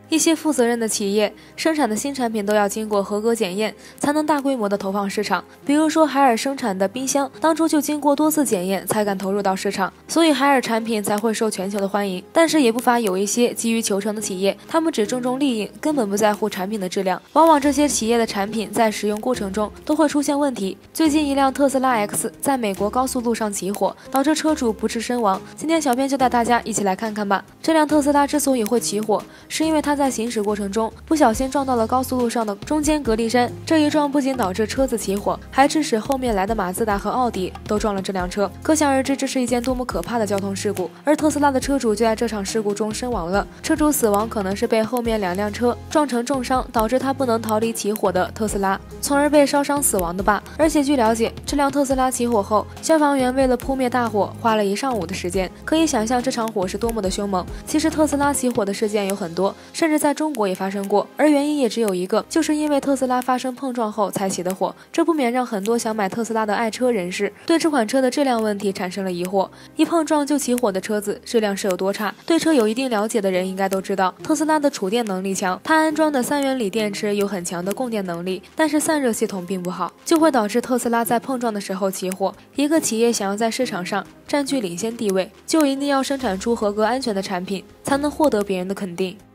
一些负责任的企业生产的新产品都要经过合格检验，才能大规模的投放市场。比如说海尔生产的冰箱，当初就经过多次检验才敢投入到市场，所以海尔产品才会受全球的欢迎。但是也不乏有一些急于求成的企业，他们只注重利益，根本不在乎产品的质量。往往这些企业的产品在使用过程中都会出现问题。最近一辆特斯拉 X 在美国高速路上起火，导致车主不治身亡。今天小编就带大家一起来看看吧。这辆特斯拉之所以会起火，是因为它在行驶过程中不小心撞到了高速路上的中间隔离山。这一撞不仅导致车子起火，还致使后面来的马自达和奥迪都撞了这辆车。可想而知，这是一件多么可怕的交通事故。而特斯拉的车主就在这场事故中身亡了。车主死亡可能是被后面2辆车撞成重伤，导致他不能逃离起火的特斯拉，从而被烧伤死亡的吧。而且据了解，这辆特斯拉起火后，消防员为了扑灭大火花了1上午的时间。可以想象这场火是多么的凶猛。其实特斯拉起火的事件有很多，甚至在中国也发生过，而原因也只有一个，就是因为特斯拉发生碰撞后才起的火。这不免让很多想买特斯拉的爱车人士对这款车的质量问题产生了疑惑。一碰撞就起火的车子质量是有多差？对车有一定了解的人应该都知道，特斯拉的储电能力强，它安装的3元锂电池有很强的供电能力，但是散热系统并不好，就会导致特斯拉在碰撞的时候起火。一个企业想要在市场上占据领先地位，就一定要生产出合格安全的产品，才能获得别人的肯定。